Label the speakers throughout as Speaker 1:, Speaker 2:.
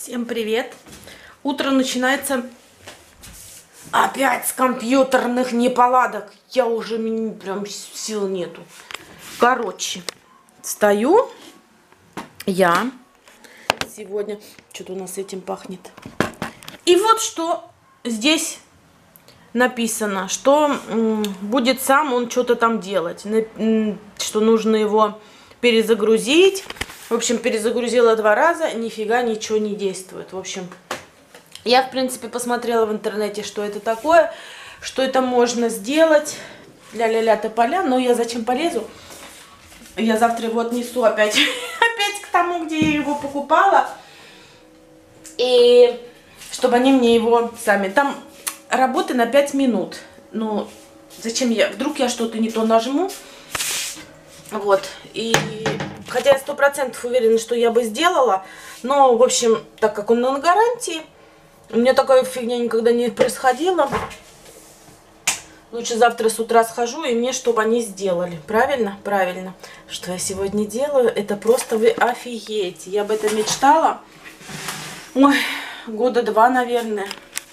Speaker 1: Всем привет! Утро начинается опять с компьютерных неполадок. Я уже прям сил нету. Короче, встаю я сегодня. Что-то у нас этим пахнет. И вот что здесь написано, что будет сам он что-то там делать. Что нужно его перезагрузить. В общем, перезагрузила 2 раза, нифига ничего не действует. В общем, я, в принципе, посмотрела в интернете, что это такое, что это можно сделать. Ля-ля-ля тополя, но я зачем полезу? Я завтра его отнесу опять к тому, где я его покупала. И чтобы они мне его сами... Там работы на 5 минут. Ну, зачем я... Вдруг я что-то не то нажму. Вот. И... Хотя я 100% уверена, что я бы сделала. Но, в общем, так как он на гарантии, у меня такая фигня никогда не происходила. Лучше завтра с утра схожу, и мне, чтобы они сделали. Правильно? Правильно. Что я сегодня делаю, это просто вы офигеете. Я об этом мечтала. Ой, 2 года, наверное.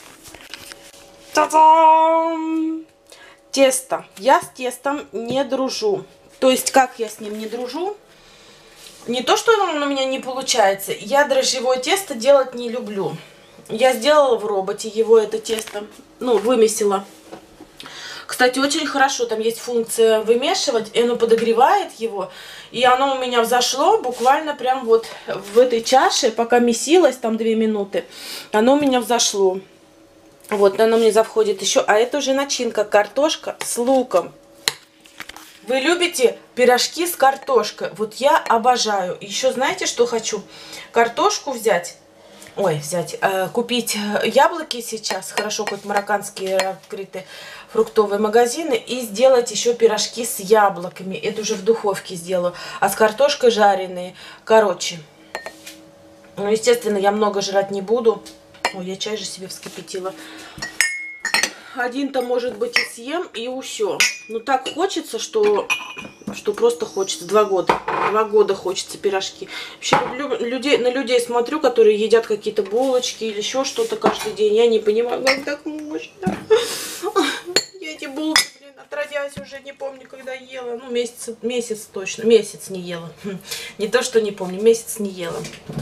Speaker 1: Та-дам! Тесто. Я с тестом не дружу. То есть, как я с ним не дружу? Не то, что оно у меня не получается. Я дрожжевое тесто делать не люблю. Я сделала в роботе его, это тесто. Ну, вымесила. Кстати, очень хорошо. Там есть функция вымешивать. И оно подогревает его. И оно у меня взошло буквально прям вот в этой чаше. Пока месилось, там 2 минуты. Оно у меня взошло. Вот, оно мне завходит еще. А это уже начинка. Картошка с луком. Вы любите пирожки с картошкой? Вот я обожаю. Еще знаете, что хочу? Картошку взять. Купить яблоки сейчас. Хорошо, хоть марокканские открытые фруктовые магазины. И сделать еще пирожки с яблоками. Это уже в духовке сделаю. А с картошкой жареные. Короче. Ну, естественно, я много жрать не буду. Ой, я чай же себе вскипятила. Один-то, может быть, и съем, и все. Ну, так хочется, что просто хочется. 2 года. 2 года хочется пирожки. Вообще, на людей смотрю, которые едят какие-то булочки или еще что-то каждый день. Я не понимаю, как так можно. Я эти булки, отродясь, уже не помню, когда ела. Ну, месяц точно. Месяц не ела. Не то, что не помню, месяц не ела.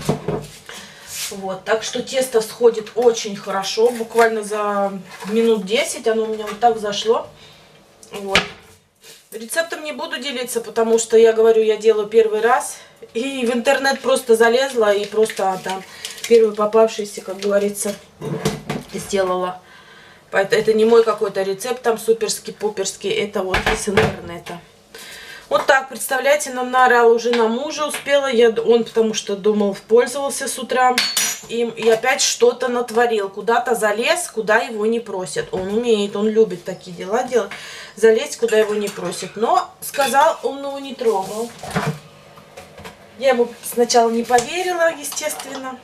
Speaker 1: Вот, так что тесто сходит очень хорошо. Буквально за минут 10 оно у меня вот так зашло. Вот. Рецептом не буду делиться, потому что я говорю, я делаю первый раз. И в интернет просто залезла и просто там первый попавшийся, как говорится, сделала. Это не мой какой-то рецепт там суперский-пуперский. Это вот из интернета. Вот так, представляете, нам наорал уже на мужа, успела. Он потому что думал, пользовался с утра. И опять что-то натворил. Куда-то залез, куда его не просят. Он умеет, он любит такие дела делать. Залезть, куда его не просят. Но, сказал, он его не трогал. Я ему сначала не поверила, естественно.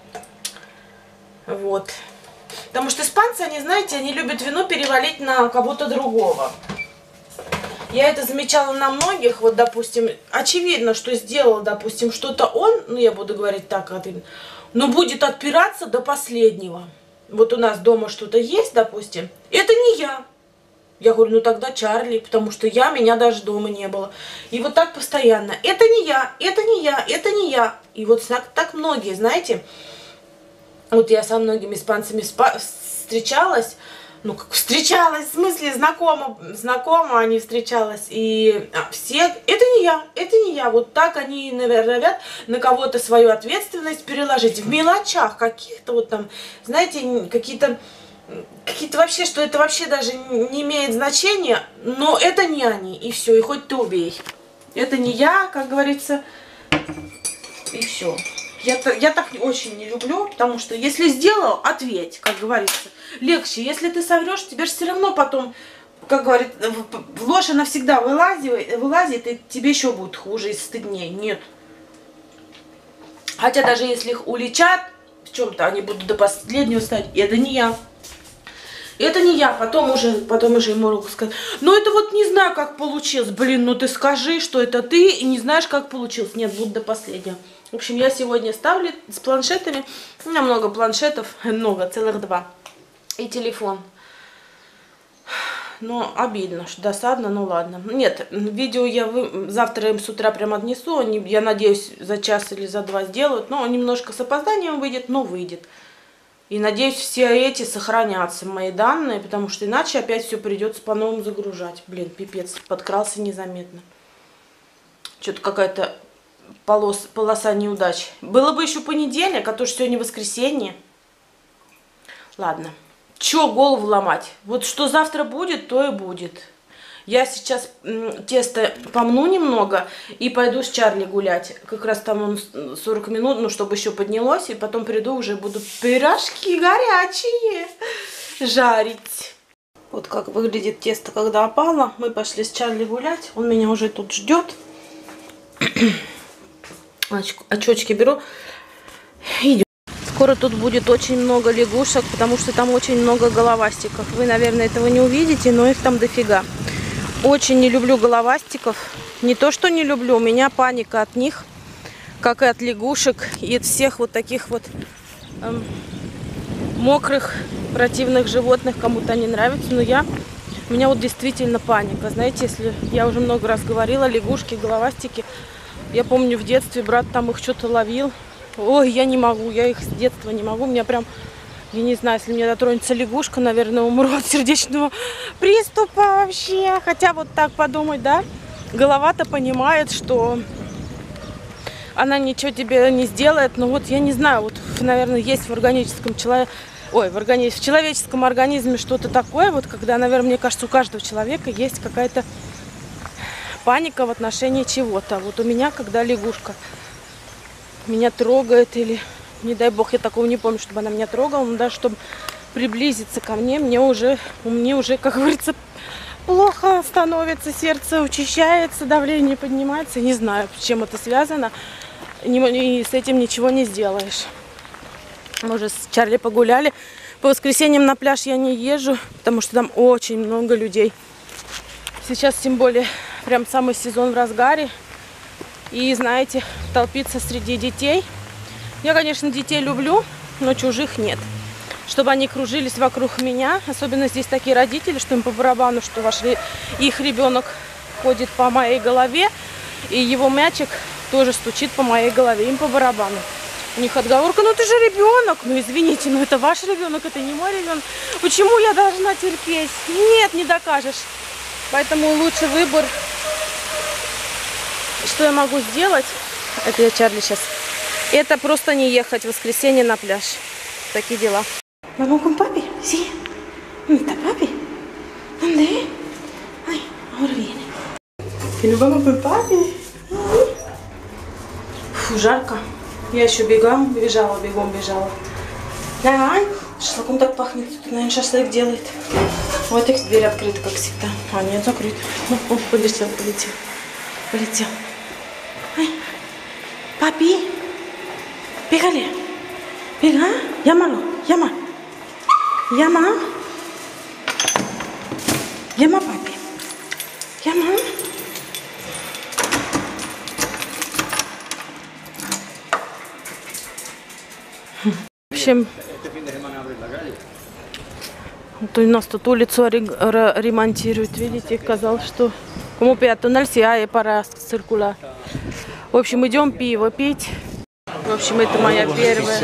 Speaker 1: Вот. Потому что испанцы, они, знаете, они любят вину перевалить на кого-то другого. Я это замечала на многих, вот, допустим, очевидно, что сделал, допустим, что-то он, ну, я буду говорить так, но будет отпираться до последнего. Вот у нас дома что-то есть, допустим, это не я. Я говорю, ну, тогда Чарли, потому что меня даже дома не было. И вот так постоянно, это не я, это не я, это не я. И вот так многие, знаете, вот я со многими испанцами встречалась. Ну, как встречалась, в смысле, знакома, а не встречалась. И все, это не я. Вот так они, наверное, на кого-то свою ответственность переложить. В мелочах каких-то вот там, знаете, какие-то вообще, что это вообще даже не имеет значения. Но это не они, и все, и хоть ты убей. Это не я, как говорится, и все. Я так очень не люблю, потому что если сделал, ответь, как говорится. Легче. Если ты соврешь, тебе же все равно потом, как говорит, ложь она всегда вылазит, и тебе еще будет хуже и стыднее. Нет. Хотя даже если их уличат в чем-то, они будут до последнего стать. Это не я. Это не я. Потом уже ему руку сказать. Ну это вот не знаю, как получилось. Блин, ну ты скажи, что это ты, и не знаешь, как получилось. Нет, буду до последнего. В общем, я сегодня ставлю с планшетами. У меня много планшетов, много, целых 2. И телефон. Но обидно, что досадно, ну ладно. Нет, видео я завтра им с утра прям отнесу. Они, я надеюсь, за час или за 2 сделают. Но немножко с опозданием выйдет, но выйдет. И надеюсь, все эти сохранятся, мои данные, потому что иначе опять все придется по-новому загружать. Блин, пипец, подкрался незаметно. Что-то какая-то полоса неудач. Было бы еще понедельник, а то что сегодня воскресенье. Ладно. Че голову ломать? Вот что завтра будет, то и будет. Я сейчас тесто помну немного и пойду с Чарли гулять. Как раз там он 40 минут, ну, чтобы еще поднялось. И потом приду, уже буду пирожки горячие жарить. Вот как выглядит тесто, когда опало. Мы пошли с Чарли гулять. Он меня уже тут ждет. Очечки беру. Идем. Скоро тут будет очень много лягушек, потому что там очень много головастиков. Вы, наверное, этого не увидите, но их там дофига. Очень не люблю головастиков. Не то, что не люблю, у меня паника от них, как и от лягушек, и от всех вот таких вот мокрых, противных животных. Кому-то они нравятся, но у меня вот действительно паника. Знаете, если я уже много раз говорила, лягушки, головастики. Я помню, в детстве брат там их что-то ловил. Ой, я не могу, я их с детства не могу. У меня прям, я не знаю, если мне дотронется лягушка, наверное, умру от сердечного приступа вообще. Хотя вот так подумать, да, голова-то понимает, что она ничего тебе не сделает. Но вот я не знаю, вот, наверное, есть в органическом в человеческом организме что-то такое, вот когда, наверное, мне кажется, у каждого человека есть какая-то паника в отношении чего-то. Вот у меня, когда лягушка меня трогает, или, не дай бог, я такого не помню, чтобы она меня трогала, но даже чтобы приблизиться ко мне, мне уже, как говорится, плохо становится, сердце учащается, давление поднимается. Не знаю, с чем это связано, и с этим ничего не сделаешь. Мы уже с Чарли погуляли. По воскресеньям на пляж я не езжу, потому что там очень много людей. Сейчас, тем более, прям самый сезон в разгаре. И, знаете, толпиться среди детей. Я, конечно, детей люблю, но чужих нет. Чтобы они кружились вокруг меня. Особенно здесь такие родители, что им по барабану, что их ребенок ходит по моей голове. И его мячик тоже стучит по моей голове. Им по барабану. У них отговорка: ну ты же ребенок. Ну извините, но это ваш ребенок, это не мой ребенок. Почему я должна терпеть? Нет, не докажешь. Поэтому лучший выбор. Что я могу сделать? Это я Чарли сейчас. Это просто не ехать в воскресенье на пляж. Такие дела. Vamos con papi, sí. ¿Dónde está papi? ¿Dónde? Ay, ahora viene. Que nos vamos con papi. Фу, жарко. Я еще бегом бежала. Давай. Шашлыком так пахнет. Тут, наверное, шашлык делает. Вот их дверь открыта, как всегда. А, нет, закрыта. О, полетел. Ay, papi, pégale, pega, llama, papi, llama. В общем, вот у нас тут улицу ремонтируют, видите, казалось, что como peatonal se hay para circular. В общем, идем пиво пить. В общем, это моя первая.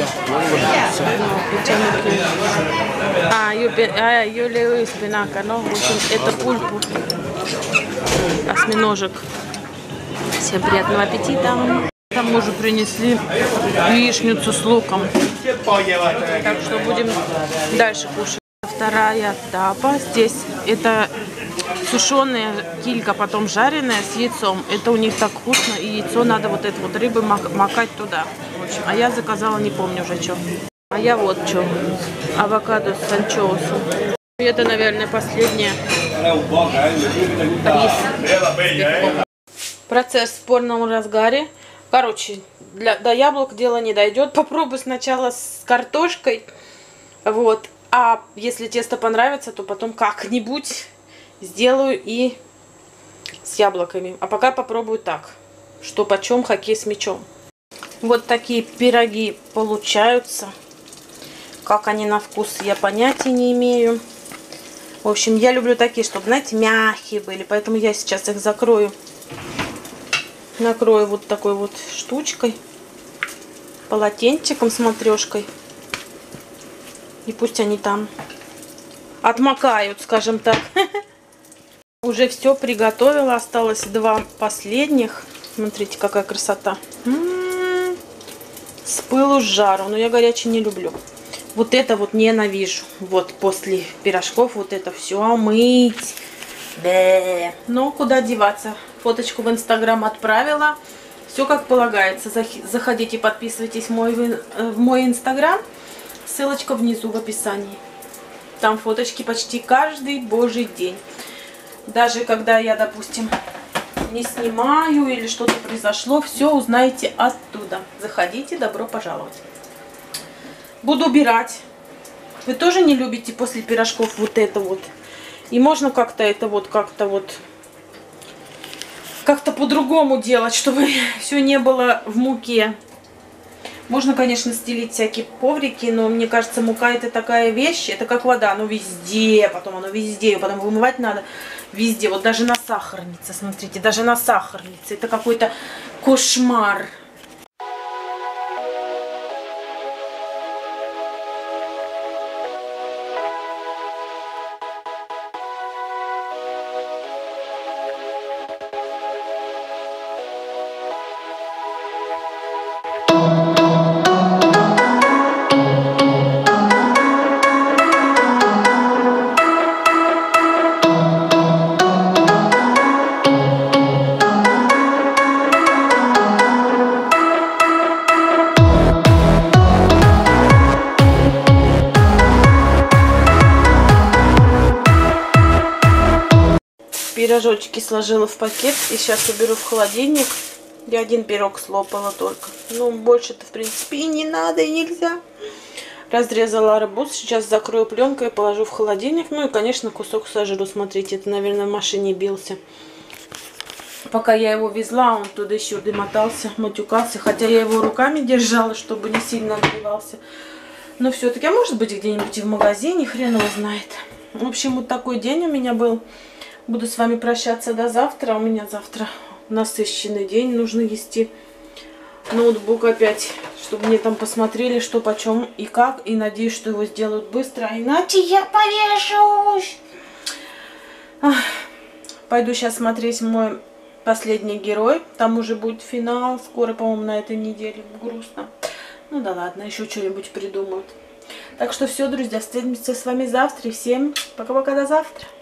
Speaker 1: Yo le doy espinaca, ¿no? В общем, это пульпу. Осьминожек. Всем приятного аппетита. Там уже принесли яичницу с луком. Так что будем дальше кушать. Вторая тапа. Здесь это сушеная килька, потом жареная с яйцом. Это у них так вкусно. И яйцо надо вот это вот рыбы макать туда. В общем, а я заказала, не помню уже что. А я вот что. Авокадо с анчоусом. Это, наверное, последнее. Процесс в полном разгаре. Короче, до яблок дело не дойдет. Попробую сначала с картошкой. Вот. А если тесто понравится, то потом как-нибудь сделаю и с яблоками. А пока попробую так. Что почем, хоккей с мячом. Вот такие пироги получаются. Как они на вкус, я понятия не имею. В общем, я люблю такие, чтобы, знаете, мягкие были. Поэтому я сейчас их закрою. Накрою вот такой вот штучкой. Полотенчиком с матрешкой. И пусть они там отмокают, скажем так. Уже все приготовила. Осталось 2 последних. Смотрите, какая красота. С пылу с жару. Но я горячий не люблю. Вот это вот ненавижу. Вот после пирожков вот это все мыть. Бэ. Но куда деваться. Фоточку в Инстаграм отправила. Все как полагается. Заходите, подписывайтесь в мой Инстаграм. Ссылочка внизу в описании. Там фоточки почти каждый божий день. Даже когда я, допустим, не снимаю или что-то произошло, все узнаете оттуда. Заходите, добро пожаловать. Буду убирать. Вы тоже не любите после пирожков вот это вот? И можно как-то это вот, как-то по-другому делать, чтобы все не было в муке. Можно, конечно, стелить всякие коврики, но мне кажется, мука это такая вещь, это как вода, оно везде, потом оно везде, потом вымывать надо везде, вот даже на сахарнице, смотрите, даже на сахарнице, это какой-то кошмар. Пирожочки сложила в пакет и сейчас уберу в холодильник. Я 1 пирог слопала только. Ну, больше-то, в принципе, и не надо, и нельзя. Разрезала арбуз. Сейчас закрою пленкой и положу в холодильник. Ну и, конечно, кусок сожру. Смотрите, это, наверное, в машине бился. Пока я его везла, он туда-сюда мотался, матюкался. Хотя я его руками держала, чтобы не сильно нагревался. Но все-таки, а может быть, где-нибудь и в магазине, хрен его знает. В общем, вот такой день у меня был. Буду с вами прощаться до завтра. У меня завтра насыщенный день. Нужно вести ноутбук опять, чтобы мне там посмотрели, что, почем и как. И надеюсь, что его сделают быстро. Иначе я повешусь. Пойду сейчас смотреть мой последний герой. Там уже будет финал. Скоро, по-моему, на этой неделе. Грустно. Ну да ладно, еще что-нибудь придумают. Так что все, друзья, встретимся с вами завтра. И всем пока-пока, до завтра.